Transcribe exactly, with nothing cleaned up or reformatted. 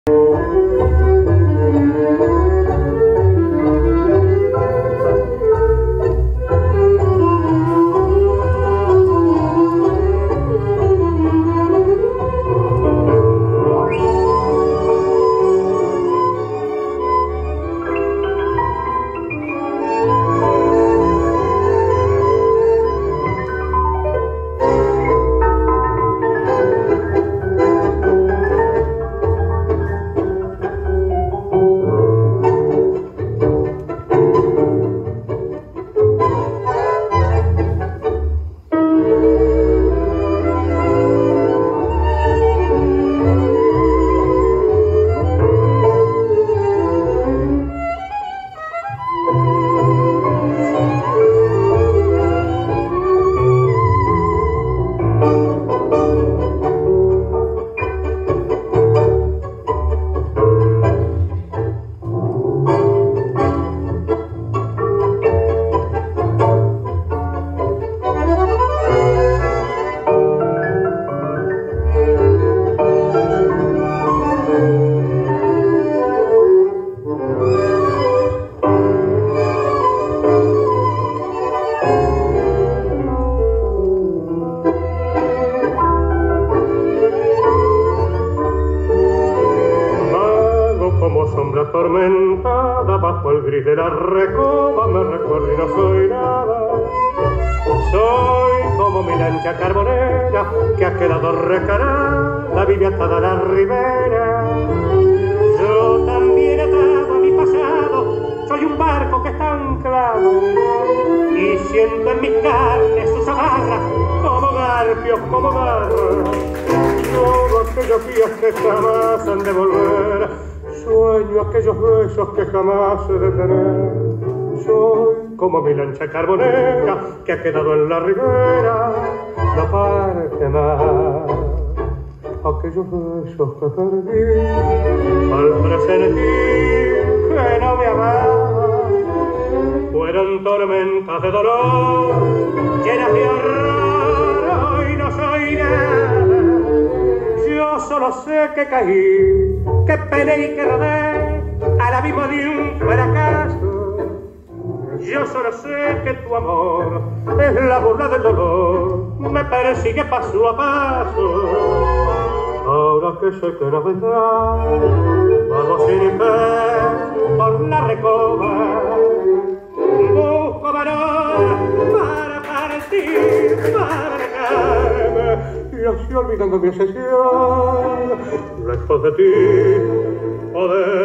Tormentada bajo el gris de la recoba me recuerdo y no soy nada. Soy como mi lancha carbonera que ha quedado recarada, vive atada a la ribera. Yo también atado a mi pasado, soy un barco que está anclado y siento en mis carnes sus agarras como garfios, como garras. Todo aquellos días que jamás han de volver. Sueño aquellos besos que jamás he de tener. Soy como mi lancha carbonera que ha quedado en la ribera, no parte más. Aquellos besos que perdí al presentir que no me amaba fueron tormentas de dolor llenas de horror. Hoy no soy nada. Yo solo sé que caí, que pené y que rodé al abismo de un fracaso. Yo solo sé que tu amor es la burla del dolor, me persigue paso a paso. Ahora que sé que no vendrá, vamos sin fe por la recoba. Busco valor para partir, para dejarme. Y así olvidando mi obsesión, lejos de ti, poder